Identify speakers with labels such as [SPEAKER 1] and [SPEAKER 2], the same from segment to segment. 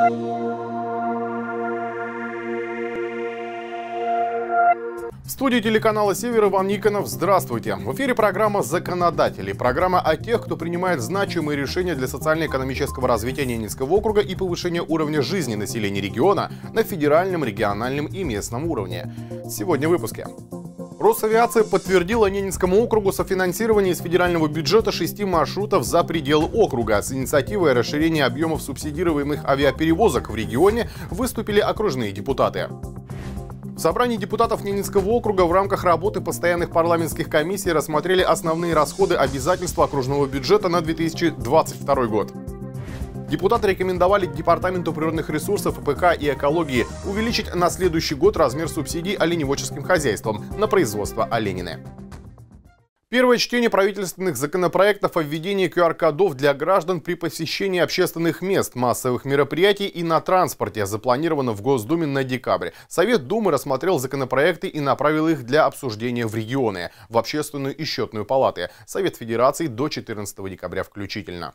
[SPEAKER 1] В студии телеканала «Север» Иван Никонов. Здравствуйте. В эфире программа «Законодатели». Программа о тех, кто принимает значимые решения для социально-экономического развития Ненецкого округа и повышения уровня жизни населения региона на федеральном, региональном и местном уровне. Сегодня в выпуске. Росавиация подтвердила Ненецкому округу софинансирование из федерального бюджета 6 маршрутов за пределы округа. С инициативой расширения объемов субсидируемых авиаперевозок в регионе выступили окружные депутаты. В собрании депутатов Ненецкого округа в рамках работы постоянных парламентских комиссий рассмотрели основные расходы обязательства окружного бюджета на 2022 год. Депутаты рекомендовали Департаменту природных ресурсов, АПК и экологии увеличить на следующий год размер субсидий оленеводческим хозяйствам на производство оленины. Первое чтение правительственных законопроектов о введении QR-кодов для граждан при посещении общественных мест, массовых мероприятий и на транспорте запланировано в Госдуме на декабрь. Совет Думы рассмотрел законопроекты и направил их для обсуждения в регионы, в Общественную и Счетную палаты, Совет Федерации до 14 декабря включительно.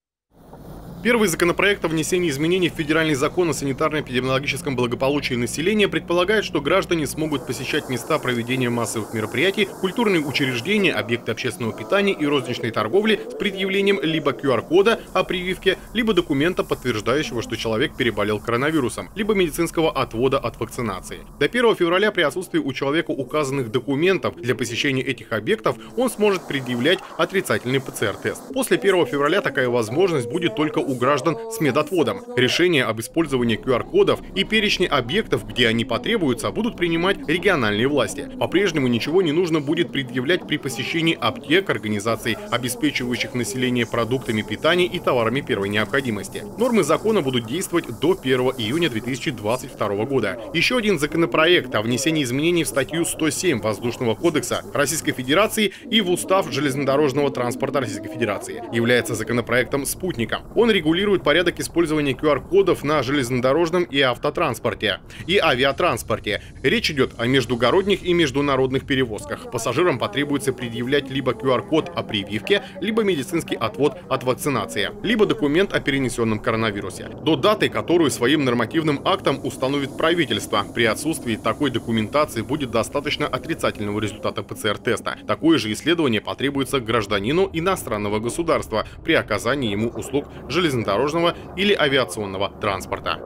[SPEAKER 1] Первый законопроект о внесении изменений в федеральный закон о санитарно-эпидемиологическом благополучии населения предполагает, что граждане смогут посещать места проведения массовых мероприятий, культурные учреждения, объекты общественного питания и розничной торговли с предъявлением либо QR-кода о прививке, либо документа, подтверждающего, что человек переболел коронавирусом, либо медицинского отвода от вакцинации. До 1 февраля при отсутствии у человека указанных документов для посещения этих объектов он сможет предъявлять отрицательный ПЦР-тест. После 1 февраля такая возможность будет только у граждан с медотводом. Решения об использовании QR-кодов и перечни объектов, где они потребуются, будут принимать региональные власти. По-прежнему ничего не нужно будет предъявлять при посещении аптек, организаций, обеспечивающих население продуктами питания и товарами первой необходимости. Нормы закона будут действовать до 1 июня 2022 года. Еще один законопроект о внесении изменений в статью 107 Воздушного кодекса Российской Федерации и в Устав железнодорожного транспорта Российской Федерации является законопроектом «Спутником». Он регулирует порядок использования QR-кодов на железнодорожном и автотранспорте и авиатранспорте. Речь идет о междугородних и международных перевозках. Пассажирам потребуется предъявлять либо QR-код о прививке, либо медицинский отвод от вакцинации, либо документ о перенесенном коронавирусе. До даты, которую своим нормативным актом установит правительство. При отсутствии такой документации будет достаточно отрицательного результата ПЦР-теста. Такое же исследование потребуется гражданину иностранного государства при оказании ему услуг железнодорожного или авиационного транспорта.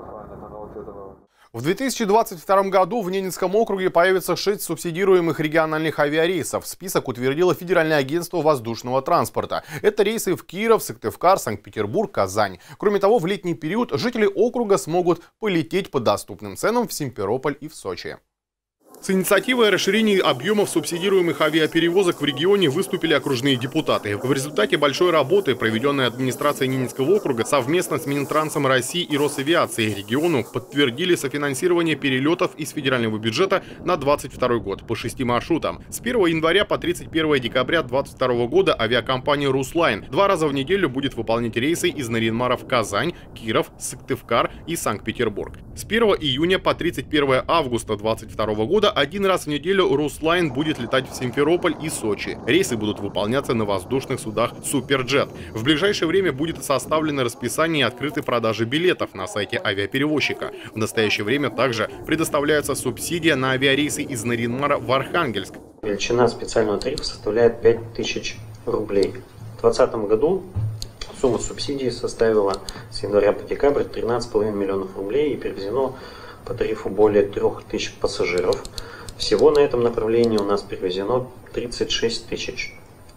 [SPEAKER 1] В 2022 году в Ненецком округе появится 6 субсидируемых региональных авиарейсов. Список утвердило Федеральное агентство воздушного транспорта. Это рейсы в Киров, Сыктывкар, Санкт-Петербург, Казань. Кроме того, в летний период жители округа смогут полететь по доступным ценам в Симферополь и в Сочи. С инициативой о расширении объемов субсидируемых авиаперевозок в регионе выступили окружные депутаты. В результате большой работы, проведенной администрацией Ненецкого округа совместно с Минтрансом России и Росавиацией региону, подтвердили софинансирование перелетов из федерального бюджета на 2022 год по 6 маршрутам. С 1 января по 31 декабря 2022 года авиакомпания «Руслайн» 2 раза в неделю будет выполнять рейсы из Нарьян-Мара в Казань, Киров, Сыктывкар и Санкт-Петербург. С 1 июня по 31 августа 2022 года 1 раз в неделю «Руслайн» будет летать в Симферополь и Сочи. Рейсы будут выполняться на воздушных судах «Суперджет». В ближайшее время будет составлено расписание и открыты продажи билетов на сайте авиаперевозчика. В настоящее время также предоставляется субсидия на авиарейсы из Нарьян-Мара в Архангельск.
[SPEAKER 2] Величина специального тарифа составляет 5000 рублей. В 2020 году сумма субсидии составила с января по декабрь 13,5 миллионов рублей и перевезено по тарифу более 3000 пассажиров. Всего на этом направлении у нас перевезено 36 тысяч.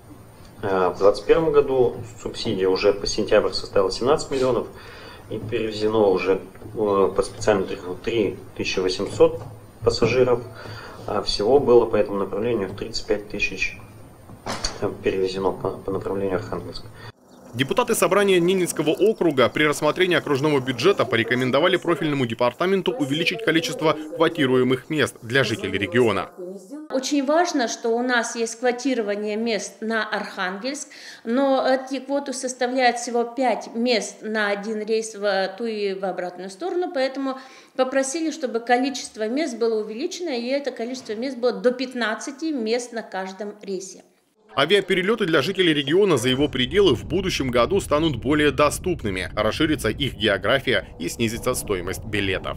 [SPEAKER 2] В 2021 году субсидия уже по сентябрь составила 17 миллионов и перевезено уже по специальному тарифу 3800 пассажиров. А всего было по этому направлению 35 тысяч перевезено по направлению Архангельск.
[SPEAKER 1] Депутаты собрания Ненецкого округа при рассмотрении окружного бюджета порекомендовали профильному департаменту увеличить количество квотируемых мест для жителей региона.
[SPEAKER 3] Очень важно, что у нас есть квотирование мест на Архангельск, но эти квоты составляют всего 5 мест на один рейс в ту и в обратную сторону, поэтому попросили, чтобы количество мест было увеличено, и это количество мест было до 15 мест на каждом рейсе.
[SPEAKER 1] Авиаперелеты для жителей региона за его пределы в будущем году станут более доступными, расширится их география и снизится стоимость билетов.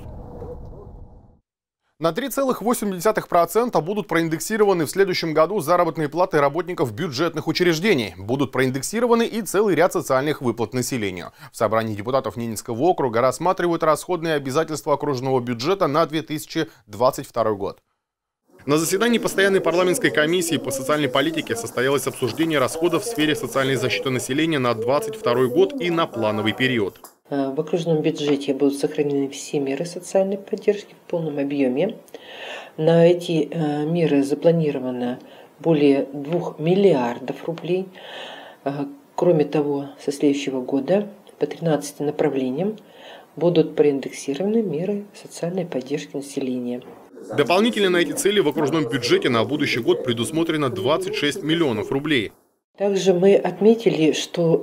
[SPEAKER 1] На 3,8% будут проиндексированы в следующем году заработные платы работников бюджетных учреждений. Будут проиндексированы и целый ряд социальных выплат населению. В собрании депутатов Ненецкого округа рассматривают расходные обязательства окружного бюджета на 2022 год. На заседании постоянной парламентской комиссии по социальной политике состоялось обсуждение расходов в сфере социальной защиты населения на 2022 год и на плановый период.
[SPEAKER 4] В окружном бюджете будут сохранены все меры социальной поддержки в полном объеме. На эти меры запланировано более 2 миллиардов рублей. Кроме того, со следующего года по 13 направлениям будут проиндексированы меры социальной поддержки населения.
[SPEAKER 1] Дополнительно на эти цели в окружном бюджете на будущий год предусмотрено 26 миллионов рублей.
[SPEAKER 4] Также мы отметили, что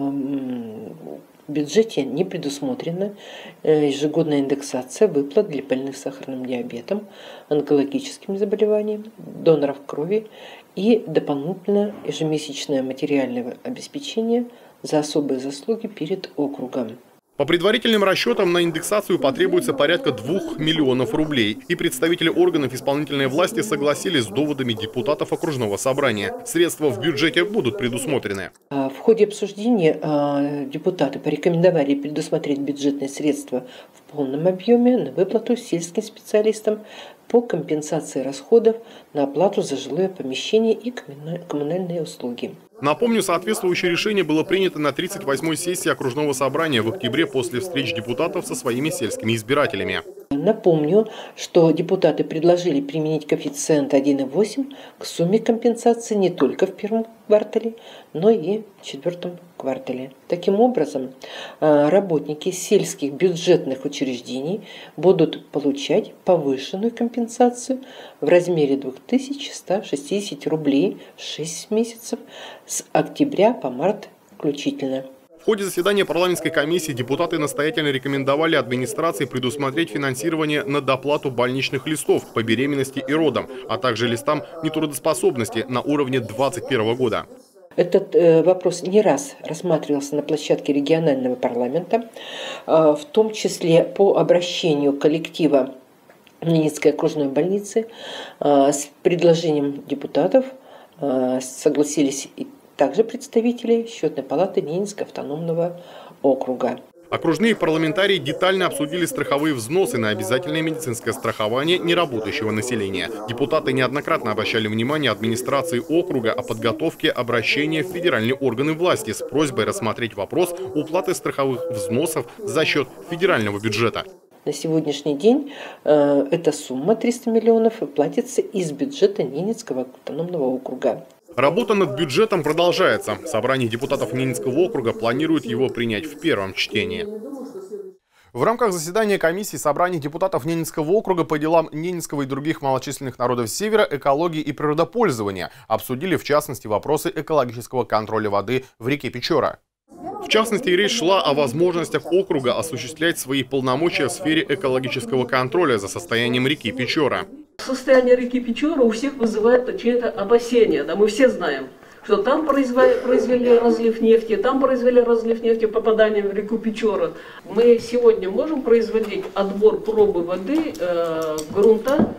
[SPEAKER 4] в бюджете не предусмотрена ежегодная индексация выплат для больных сахарным диабетом, онкологическими заболеваниями, доноров крови и дополнительно ежемесячное материальное обеспечение за особые заслуги перед округом.
[SPEAKER 1] По предварительным расчетам на индексацию потребуется порядка 2 миллионов рублей. И представители органов исполнительной власти согласились с доводами депутатов окружного собрания. Средства в бюджете будут предусмотрены.
[SPEAKER 4] В ходе обсуждения депутаты порекомендовали предусмотреть бюджетные средства в полном объеме на выплату сельским специалистам по компенсации расходов на оплату за жилое помещение и коммунальные услуги.
[SPEAKER 1] Напомню, соответствующее решение было принято на 38-й сессии окружного собрания в октябре после встреч депутатов со своими сельскими избирателями.
[SPEAKER 4] Напомню, что депутаты предложили применить коэффициент 1,8 к сумме компенсации не только в первом квартале, но и в четвертом квартале. Таким образом, работники сельских бюджетных учреждений будут получать повышенную компенсацию в размере 2160 рублей в 6 месяцев с октября по март включительно.
[SPEAKER 1] В ходе заседания парламентской комиссии депутаты настоятельно рекомендовали администрации предусмотреть финансирование на доплату больничных листов по беременности и родам, а также листам нетрудоспособности на уровне 2021 года.
[SPEAKER 4] Этот вопрос не раз рассматривался на площадке регионального парламента, в том числе по обращению коллектива Ненецкой окружной больницы с предложением депутатов согласились и также представители Счетной палаты Ненецкого автономного округа.
[SPEAKER 1] Окружные парламентарии детально обсудили страховые взносы на обязательное медицинское страхование неработающего населения. Депутаты неоднократно обращали внимание администрации округа о подготовке обращения в федеральные органы власти с просьбой рассмотреть вопрос уплаты страховых взносов за счет федерального бюджета.
[SPEAKER 4] На сегодняшний день эта сумма 300 миллионов платится из бюджета Ненецкого автономного округа.
[SPEAKER 1] Работа над бюджетом продолжается. Собрание депутатов Ненецкого округа планирует его принять в первом чтении. В рамках заседания комиссии собрания депутатов Ненецкого округа по делам Ненецкого и других малочисленных народов Севера, экологии и природопользования обсудили в частности вопросы экологического контроля воды в реке Печора. В частности, речь шла о возможностях округа осуществлять свои полномочия в сфере экологического контроля за состоянием реки Печора.
[SPEAKER 5] Состояние реки Печора у всех вызывает чьи-то опасения. Да, мы все знаем, что там произвели разлив нефти, там произвели разлив нефти, попадание в реку Печора. Мы сегодня можем производить отбор пробы воды, грунта,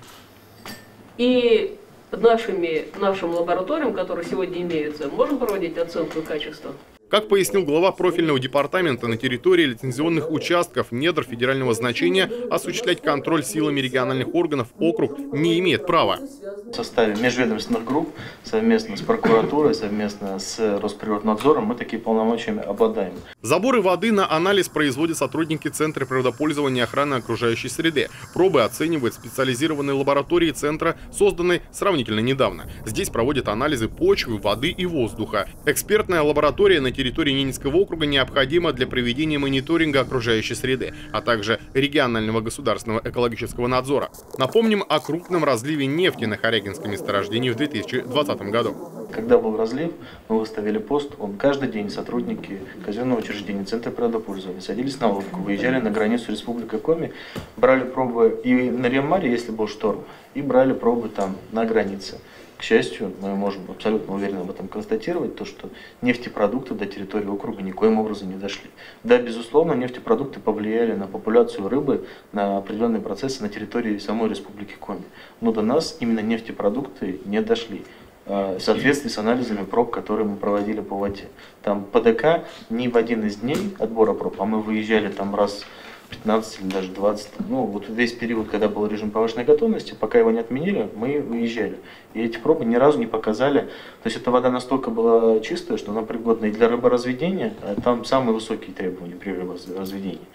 [SPEAKER 5] и нашим лабораториям, которые сегодня имеются, можем проводить оценку качества.
[SPEAKER 1] Как пояснил глава профильного департамента, на территории лицензионных участков недр федерального значения осуществлять контроль силами региональных органов округ не имеет права.
[SPEAKER 6] В составе межведомственных групп, совместно с прокуратурой, совместно с Росприроднадзором мы такие полномочиями обладаем.
[SPEAKER 1] Заборы воды на анализ производят сотрудники Центра природопользования и охраны окружающей среды. Пробы оценивают специализированные лаборатории Центра, созданной сравнительно недавно. Здесь проводят анализы почвы, воды и воздуха. Экспертная лаборатория на территории Ненецкого округа необходима для проведения мониторинга окружающей среды, а также регионального государственного экологического надзора. Напомним о крупном разливе нефти на Харягинском месторождении в 2020 году.
[SPEAKER 6] Когда был разлив, мы выставили пост, каждый день сотрудники казенного учреждения, Центра природопользования садились на лодку, выезжали на границу Республики Коми, брали пробы и на Реммаре, если был шторм, и брали пробы там на границе. К счастью, мы можем абсолютно уверенно об этом констатировать, то, что нефтепродукты до территории округа никоим образом не дошли. Да, безусловно, нефтепродукты повлияли на популяцию рыбы, на определенные процессы на территории самой Республики Коми. Но до нас именно нефтепродукты не дошли. В соответствии с анализами проб, которые мы проводили по воде. Там ПДК ни в один из дней отбора проб, а мы выезжали там раз 15 или даже 20. Ну, вот весь период, когда был режим повышенной готовности, пока его не отменили, мы выезжали. И эти пробы ни разу не показали. То есть эта вода настолько была чистая, что она пригодна и для рыборазведения, а там самые высокие требования при рыборазведении.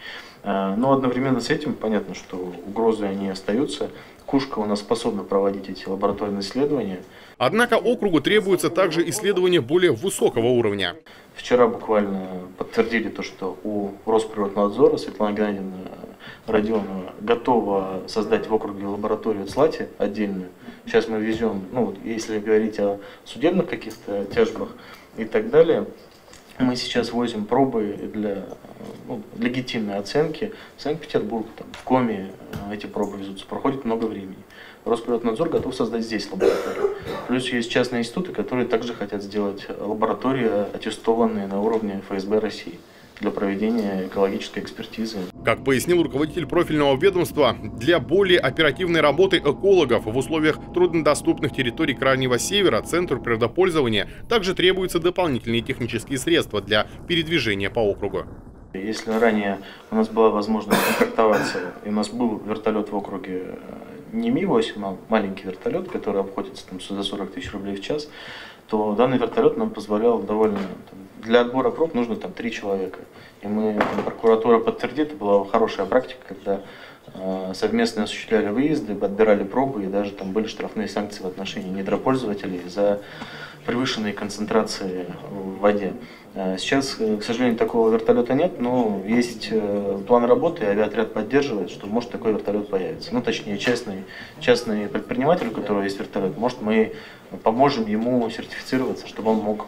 [SPEAKER 6] Но одновременно с этим понятно, что угрозы они остаются. Кушка у нас способна проводить эти лабораторные исследования.
[SPEAKER 1] Однако округу требуется также исследование более высокого уровня.
[SPEAKER 6] Вчера буквально подтвердили то, что у Росприроднадзора Светлана Геннадьевна Родионова готова создать в округе лабораторию ЦЛАТИ отдельную. Сейчас мы везем, если говорить о судебных каких-то тяжбах и так далее, мы сейчас возим пробы для легитимной оценки в Санкт-Петербург, в Коми эти пробы везутся, проходит много времени. Росприроднадзор готов создать здесь лабораторию. Плюс есть частные институты, которые также хотят сделать лаборатории, аттестованные на уровне ФСБ России для проведения экологической экспертизы.
[SPEAKER 1] Как пояснил руководитель профильного ведомства, для более оперативной работы экологов в условиях труднодоступных территорий Крайнего Севера Центру природопользования также требуются дополнительные технические средства для передвижения по округу.
[SPEAKER 6] Если ранее у нас была возможность контактоваться, и у нас был вертолет в округе не Ми-8, а маленький вертолет, который обходится за 40 тысяч рублей в час, то данный вертолет нам позволял довольно... Для отбора проб нужно 3 человека. И прокуратура подтвердит, это была хорошая практика, когда совместно осуществляли выезды, отбирали пробы, и даже были штрафные санкции в отношении недропользователей за превышенные концентрации в воде. Сейчас, к сожалению, такого вертолета нет, но есть план работы, и авиаотряд поддерживает, что может такой вертолет появиться. Точнее, частный предприниматель, у которого есть вертолет, может, мы поможем ему сертифицироваться, чтобы он мог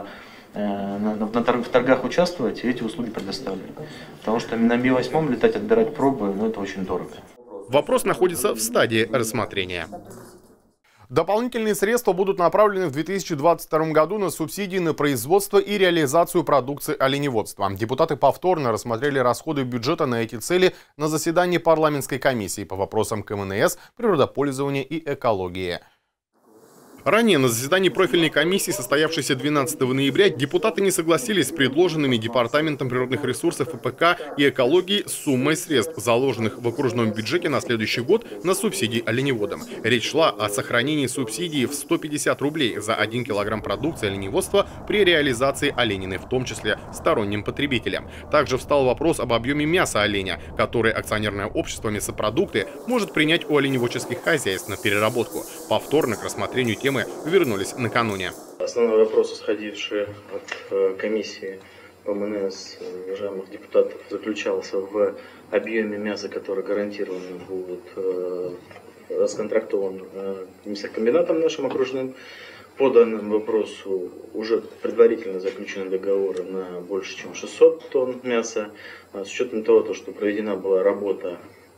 [SPEAKER 6] в торгах участвовать и эти услуги предоставлять. Потому что на Ми-8 летать, отбирать пробы, это очень дорого.
[SPEAKER 1] Вопрос находится в стадии рассмотрения. Дополнительные средства будут направлены в 2022 году на субсидии на производство и реализацию продукции оленеводства. Депутаты повторно рассмотрели расходы бюджета на эти цели на заседании парламентской комиссии по вопросам КМНС, природопользования и экологии. Ранее на заседании профильной комиссии, состоявшейся 12 ноября, депутаты не согласились с предложенными Департаментом природных ресурсов ИПК и экологии суммой средств, заложенных в окружном бюджете на следующий год на субсидии оленеводам. Речь шла о сохранении субсидии в 150 рублей за 1 килограмм продукции оленеводства при реализации оленины, в том числе сторонним потребителям. Также встал вопрос об объеме мяса оленя, который акционерное общество «Мясопродукты» может принять у оленеводческих хозяйств на переработку. Повторно к рассмотрению темы вернулись накануне.
[SPEAKER 6] Основной вопрос, исходивший от комиссии КМНС уважаемых депутатов, заключался в объеме мяса, который гарантированно будет расконтрактован мясокомбинатом нашим окружным. По данному вопросу уже предварительно заключены договоры на больше, чем 600 тонн мяса. С учетом того, что проведена была работа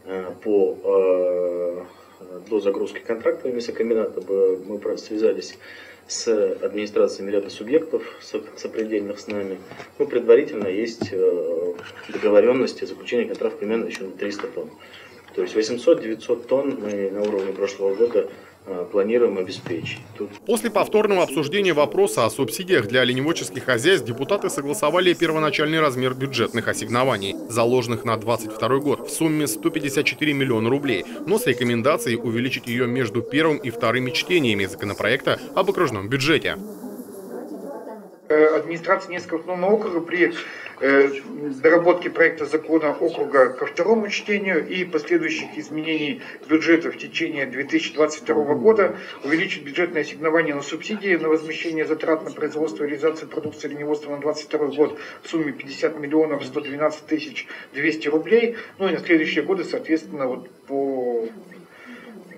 [SPEAKER 6] по дозагрузки контракта мясокомбината, мы связались с администрациями ряда субъектов, сопредельных с нами. Предварительно есть договоренности заключения контракта примерно еще на 300 тонн. То есть 800-900 тонн мы на уровне прошлого года планируем обеспечить.
[SPEAKER 1] После повторного обсуждения вопроса о субсидиях для оленеводческих хозяйств депутаты согласовали первоначальный размер бюджетных ассигнований, заложенных на 2022 год, в сумме 154 миллиона рублей, но с рекомендацией увеличить ее между первым и вторыми чтениями законопроекта об окружном бюджете.
[SPEAKER 7] Администрация Ненецкого автономного округа при доработке проекта закона округа ко второму чтению и последующих изменений бюджета в течение 2022 года увеличит бюджетное ассигнование на субсидии на возмещение затрат на производство и реализацию продукции оленеводства на 2022 год в сумме 50 миллионов 112 тысяч 200 рублей. И на следующие годы, соответственно, по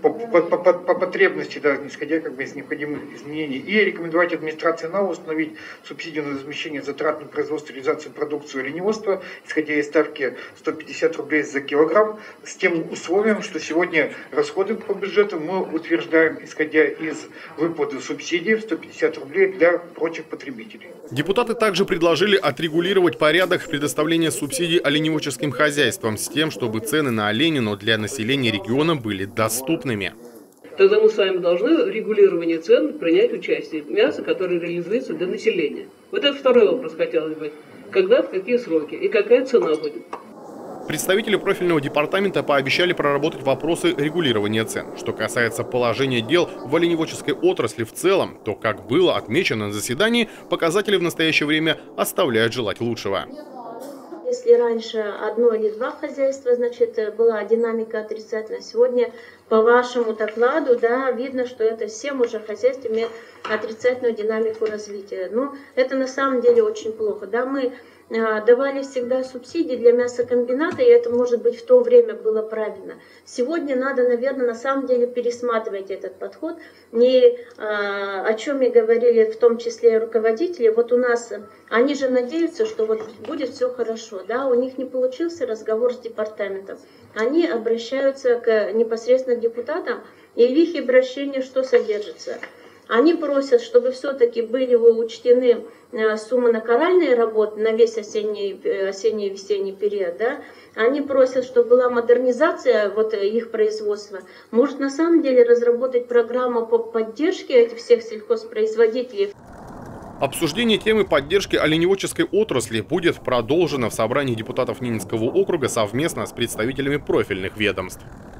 [SPEAKER 7] по потребности, да, исходя как бы из необходимых изменений, и рекомендовать администрации НАО установить субсидию на возмещение затрат на производство и реализацию продукции оленеводства, исходя из ставки 150 рублей за килограмм, с тем условием, что сегодня расходы по бюджету мы утверждаем, исходя из выплаты субсидий в 150 рублей для прочих потребителей.
[SPEAKER 1] Депутаты также предложили отрегулировать порядок предоставления субсидий оленеводческим хозяйствам с тем, чтобы цены на оленину для населения региона были доступными.
[SPEAKER 5] Тогда мы с вами должны в регулировании цен принять участие. Мясо, которое реализуется для населения. Вот это второй вопрос хотелось бы. Когда, в какие сроки и какая цена будет?
[SPEAKER 1] Представители профильного департамента пообещали проработать вопросы регулирования цен. Что касается положения дел в оленеводческой отрасли в целом, то, как было отмечено на заседании, показатели в настоящее время оставляют желать лучшего.
[SPEAKER 3] Если раньше одно или два хозяйства, значит, была динамика отрицательная, сегодня по вашему докладу, да, видно, что это 7 уже хозяйств имеют отрицательную динамику развития. Но это на самом деле очень плохо. Да, мы давали всегда субсидии для мясокомбината, и это, может быть, в то время было правильно. Сегодня надо, наверное, на самом деле пересматривать этот подход. Не о чем и говорили в том числе руководители. Вот у нас, они же надеются, что вот будет все хорошо. Да? У них не получился разговор с департаментом. Они обращаются непосредственно к депутатам, и в их обращении что содержится? Они просят, чтобы все-таки были учтены суммы на коральные работы на весь осенний и весенний период. Да? Они просят, чтобы была модернизация вот их производства. Может, на самом деле разработать программу по поддержке этих всех сельхозпроизводителей.
[SPEAKER 1] Обсуждение темы поддержки оленеводческой отрасли будет продолжено в собрании депутатов Ненецкого округа совместно с представителями профильных ведомств.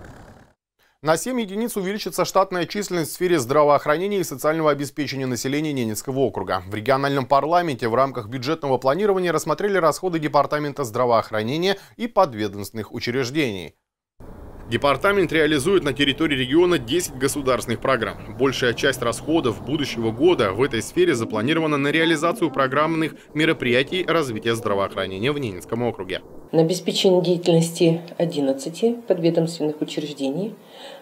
[SPEAKER 1] На 7 единиц увеличится штатная численность в сфере здравоохранения и социального обеспечения населения Ненецкого округа. В региональном парламенте в рамках бюджетного планирования рассмотрели расходы Департамента здравоохранения и подведомственных учреждений. Департамент реализует на территории региона 10 государственных программ. Большая часть расходов будущего года в этой сфере запланирована на реализацию программных мероприятий развития здравоохранения в Ненецком округе.
[SPEAKER 4] На обеспечение деятельности 11 подведомственных учреждений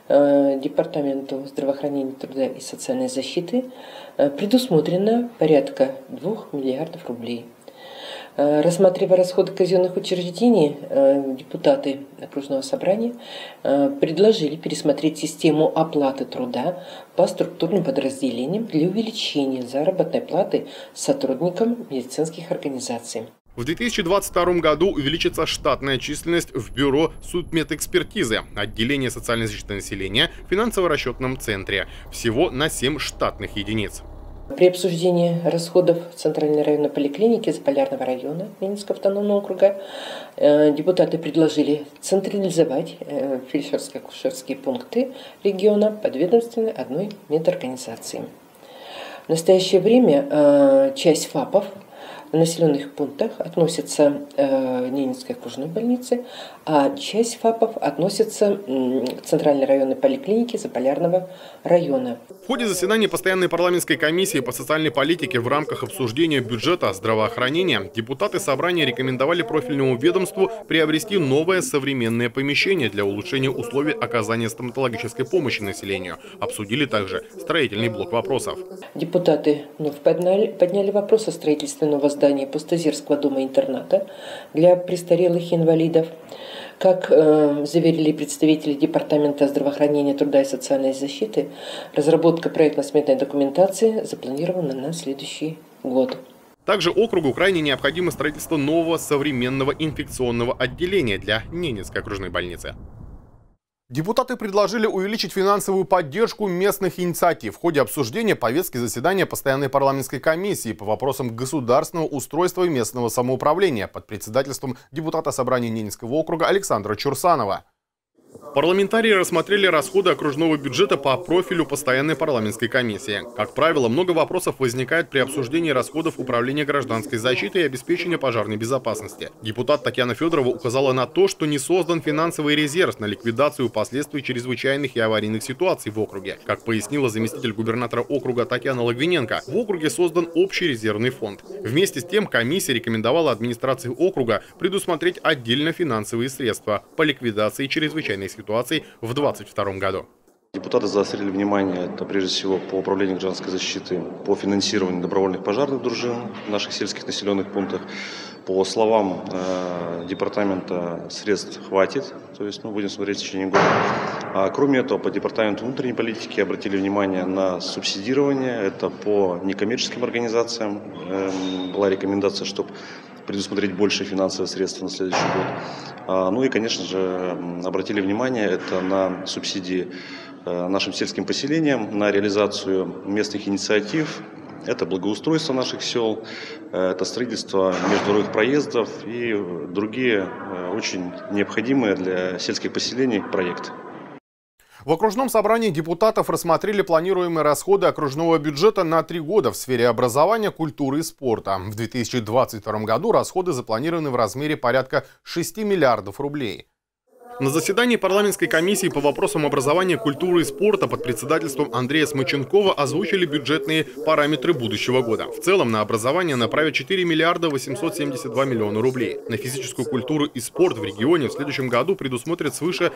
[SPEAKER 4] Департаменту здравоохранения, труда и социальной защиты предусмотрено порядка 2 миллиардов рублей. Рассматривая расходы казенных учреждений, депутаты окружного собрания предложили пересмотреть систему оплаты труда по структурным подразделениям для увеличения заработной платы сотрудникам медицинских организаций.
[SPEAKER 1] В 2022 году увеличится штатная численность в Бюро судмедэкспертизы, отделение социальной защиты населения, в финансово-расчетном центре. Всего на 7 штатных единиц.
[SPEAKER 4] При обсуждении расходов Центральной районной поликлиники Заполярного района Ненецкого автономного округа депутаты предложили централизовать фельдшерско-акушерские пункты региона подведомственной одной медорганизации. В настоящее время часть ФАПов в населенных пунктах относится к Ненецкой окружной больнице, а часть ФАПов относится к Центральной районной поликлинике Заполярного района.
[SPEAKER 1] В ходе заседания постоянной парламентской комиссии по социальной политике в рамках обсуждения бюджета здравоохранения депутаты собрания рекомендовали профильному ведомству приобрести новое современное помещение для улучшения условий оказания стоматологической помощи населению. Обсудили также строительный блок вопросов.
[SPEAKER 4] Депутаты вновь подняли вопрос о строительстве нового здания Пустозерского дома-интерната для престарелых инвалидов. Как заверили представители Департамента здравоохранения, труда и социальной защиты, разработка проектно-сметной документации запланирована на следующий год.
[SPEAKER 1] Также округу крайне необходимо строительство нового современного инфекционного отделения для Ненецкой окружной больницы. Депутаты предложили увеличить финансовую поддержку местных инициатив. В ходе обсуждения повестки заседания постоянной парламентской комиссии по вопросам государственного устройства и местного самоуправления под председательством депутата собрания Ненецкого округа Александра Чурсанова. Парламентарии рассмотрели расходы окружного бюджета по профилю постоянной парламентской комиссии. Как правило, много вопросов возникает при обсуждении расходов управления гражданской защиты и обеспечения пожарной безопасности. Депутат Татьяна Федорова указала на то, что не создан финансовый резерв на ликвидацию последствий чрезвычайных и аварийных ситуаций в округе. Как пояснила заместитель губернатора округа Татьяна Логвиненко, в округе создан общий резервный фонд. Вместе с тем комиссия рекомендовала администрации округа предусмотреть отдельно финансовые средства по ликвидации чрезвычайных ситуаций в 2022 году.
[SPEAKER 8] Депутаты заострили внимание, это прежде всего по управлению гражданской защиты, по финансированию добровольных пожарных дружин в наших сельских населенных пунктах. По словам департамента, средств хватит, то есть мы будем смотреть в течение года. А кроме этого, по департаменту внутренней политики обратили внимание на субсидирование. Это по некоммерческим организациям была рекомендация, чтобы предусмотреть больше финансовых средств на следующий год. Ну и, конечно же, обратили внимание это на субсидии нашим сельским поселениям, на реализацию местных инициатив. Это благоустройство наших сел, это строительство международных проездов и другие очень необходимые для сельских поселений проекты.
[SPEAKER 1] В окружном собрании депутатов рассмотрели планируемые расходы окружного бюджета на 3 года в сфере образования, культуры и спорта. В 2022 году расходы запланированы в размере порядка 6 миллиардов рублей. На заседании парламентской комиссии по вопросам образования, культуры и спорта под председательством Андрея Смыченкова озвучили бюджетные параметры будущего года. В целом на образование направят 4 миллиарда 872 миллиона рублей. На физическую культуру и спорт в регионе в следующем году предусмотрят свыше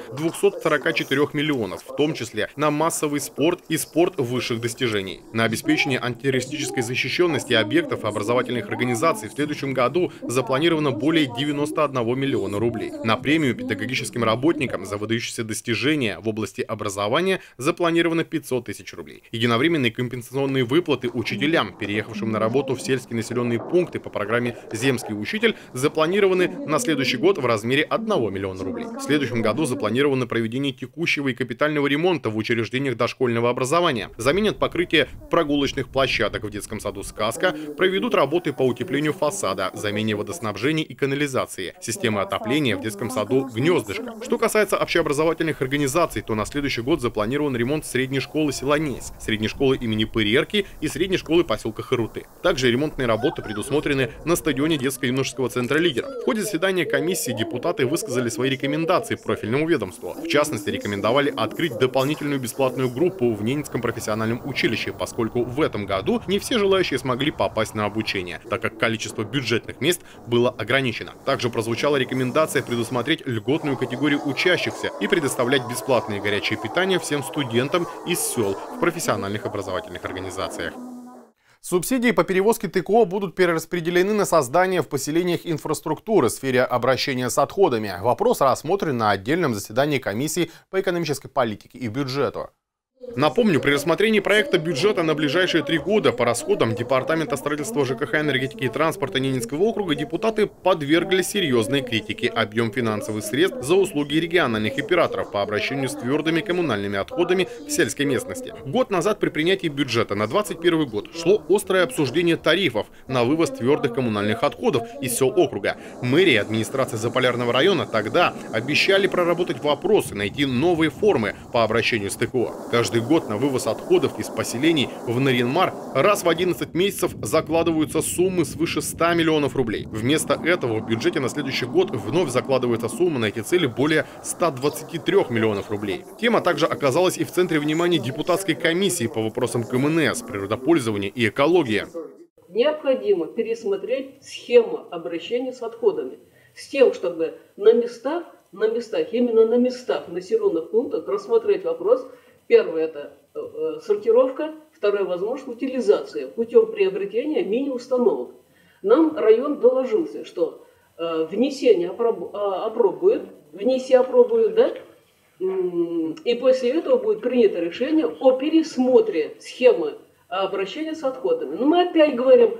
[SPEAKER 1] 244 миллионов, в том числе на массовый спорт и спорт высших достижений. На обеспечение антитеррористической защищенности объектов и образовательных организаций в следующем году запланировано более 91 миллиона рублей. На премию педагогическим работникам за выдающиеся достижения в области образования запланировано 500 тысяч рублей. Единовременные компенсационные выплаты учителям, переехавшим на работу в сельские населенные пункты по программе «Земский учитель», запланированы на следующий год в размере 1 миллиона рублей. В следующем году запланировано проведение текущего и капитального ремонта в учреждениях дошкольного образования. Заменят покрытие прогулочных площадок в детском саду «Сказка», проведут работы по утеплению фасада, замене водоснабжения и канализации, системы отопления в детском саду «Гнездышко». Что касается общеобразовательных организаций, то на следующий год запланирован ремонт средней школы села Несь, средней школы имени Пырерки и средней школы поселка Харуты. Также ремонтные работы предусмотрены на стадионе детско-юношеского центра «Лидер». В ходе заседания комиссии депутаты высказали свои рекомендации профильному ведомству. В частности, рекомендовали открыть дополнительную бесплатную группу в Ненецком профессиональном училище, поскольку в этом году не все желающие смогли попасть на обучение, так как количество бюджетных мест было ограничено. Также прозвучала рекомендация предусмотреть льготную категорию учащихся и предоставлять бесплатное горячее питание всем студентам из сел в профессиональных образовательных организациях. Субсидии по перевозке ТКО будут перераспределены на создание в поселениях инфраструктуры в сфере обращения с отходами. Вопрос рассмотрен на отдельном заседании комиссии по экономической политике и бюджету. Напомню, при рассмотрении проекта бюджета на ближайшие 3 года по расходам Департамента строительства ЖКХ, энергетики и транспорта Ненецкого округа депутаты подвергли серьезной критике объем финансовых средств за услуги региональных операторов по обращению с твердыми коммунальными отходами в сельской местности. Год назад при принятии бюджета на 2021 год шло острое обсуждение тарифов на вывоз твердых коммунальных отходов из сел округа. Мэрия и администрация Заполярного района тогда обещали проработать вопросы, найти новые формы по обращению с ТКО. Каждый год на вывоз отходов из поселений в Нарьян-Мар раз в 11 месяцев закладываются суммы свыше 100 миллионов рублей. Вместо этого в бюджете на следующий год вновь закладывается сумма на эти цели более 123 миллионов рублей. Тема также оказалась и в центре внимания депутатской комиссии по вопросам КМНС, природопользования и экологии.
[SPEAKER 5] Необходимо пересмотреть схему обращения с отходами с тем, чтобы на местах, именно на местах, в населенных пунктах рассмотреть вопрос. Первое – это сортировка, второе – возможность утилизация путем приобретения мини-установок. Нам район доложился, что внесение опробуют, да? И после этого будет принято решение о пересмотре схемы обращения с отходами. Но мы опять говорим,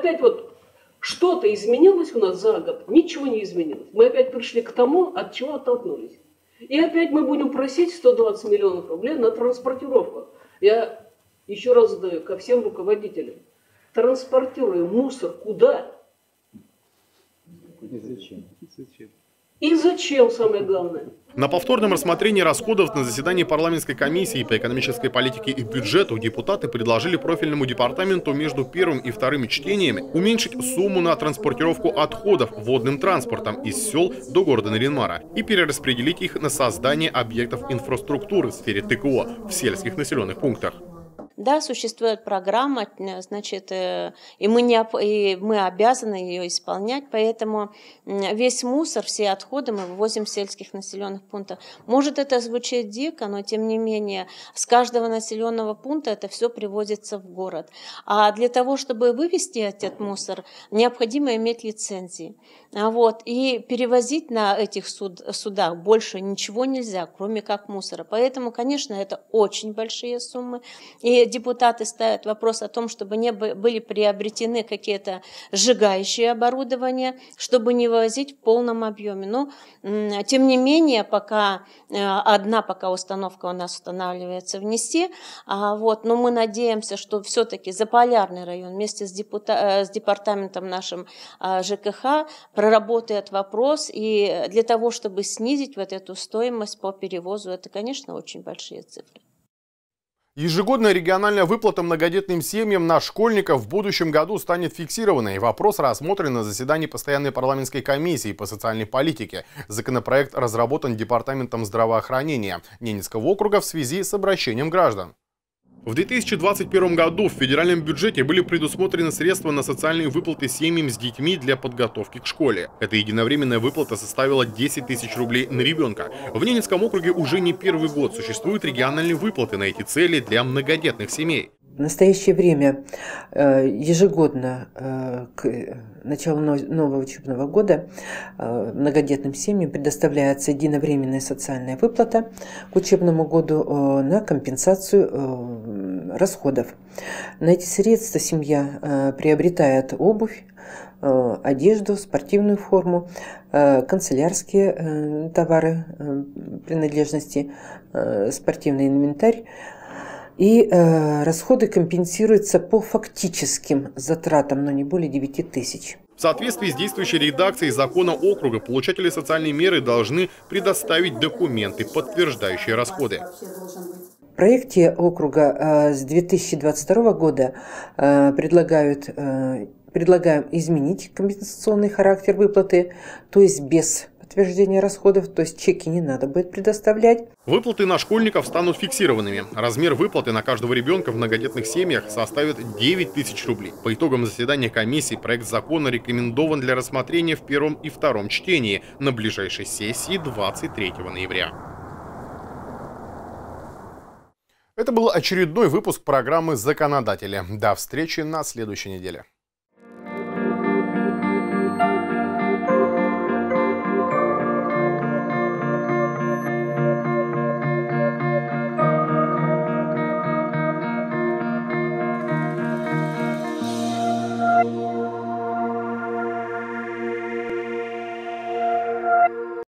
[SPEAKER 5] что-то изменилось у нас за год, ничего не изменилось. Мы опять пришли к тому, от чего оттолкнулись. И опять мы будем просить 120 миллионов рублей на транспортировку. Я еще раз задаю ко всем руководителям. Транспортируем мусор куда? И зачем, самое главное?
[SPEAKER 1] На повторном рассмотрении расходов на заседании парламентской комиссии по экономической политике и бюджету депутаты предложили профильному департаменту между первым и вторым чтениями уменьшить сумму на транспортировку отходов водным транспортом из сел до города Нарьян-Мара и перераспределить их на создание объектов инфраструктуры в сфере ТКО в сельских населенных пунктах.
[SPEAKER 3] Да, существует программа, значит, и мы обязаны ее исполнять, поэтому весь мусор, все отходы мы вывозим в сельских населенных пунктах. Может, это звучит дико, но тем не менее с каждого населенного пункта это все привозится в город. А для того, чтобы вывести этот мусор, необходимо иметь лицензии. Вот. И перевозить на этих судах больше ничего нельзя, кроме как мусора. Поэтому, конечно, это очень большие суммы. И депутаты ставят вопрос о том, чтобы не были приобретены какие-то сжигающие оборудования, чтобы не вывозить в полном объеме. Но, тем не менее, пока установка у нас устанавливается в Неси, вот, но мы надеемся, что все-таки Заполярный район вместе с департаментом нашим ЖКХ проработает вопрос, и для того, чтобы снизить вот эту стоимость по перевозу, это, конечно, очень большие цифры.
[SPEAKER 1] Ежегодная региональная выплата многодетным семьям на школьников в будущем году станет фиксированной. Вопрос рассмотрен на заседании постоянной парламентской комиссии по социальной политике. Законопроект разработан Департаментом здравоохранения Ненецкого округа в связи с обращением граждан. В 2021 году в федеральном бюджете были предусмотрены средства на социальные выплаты семьям с детьми для подготовки к школе. Эта единовременная выплата составила 10 тысяч рублей на ребенка. В Ненецком округе уже не первый год существуют региональные выплаты на эти цели для многодетных семей.
[SPEAKER 4] В настоящее время ежегодно к началу нового учебного года многодетным семьям предоставляется единовременная социальная выплата к учебному году на компенсацию расходов. На эти средства семья приобретает обувь, одежду, спортивную форму, канцелярские товары, принадлежности, спортивный инвентарь. И расходы компенсируются по фактическим затратам, но не более 9 тысяч.
[SPEAKER 1] В соответствии с действующей редакцией закона округа, получатели социальной меры должны предоставить документы, подтверждающие расходы.
[SPEAKER 4] В проекте округа с 2022 года предлагаем изменить компенсационный характер выплаты, то есть без подтверждения расходов, то есть чеки не надо будет предоставлять.
[SPEAKER 1] Выплаты на школьников станут фиксированными. Размер выплаты на каждого ребенка в многодетных семьях составит 9 тысяч рублей. По итогам заседания комиссии проект закона рекомендован для рассмотрения в первом и втором чтении на ближайшей сессии 23 ноября. Это был очередной выпуск программы «Законодатели». До встречи на следующей неделе.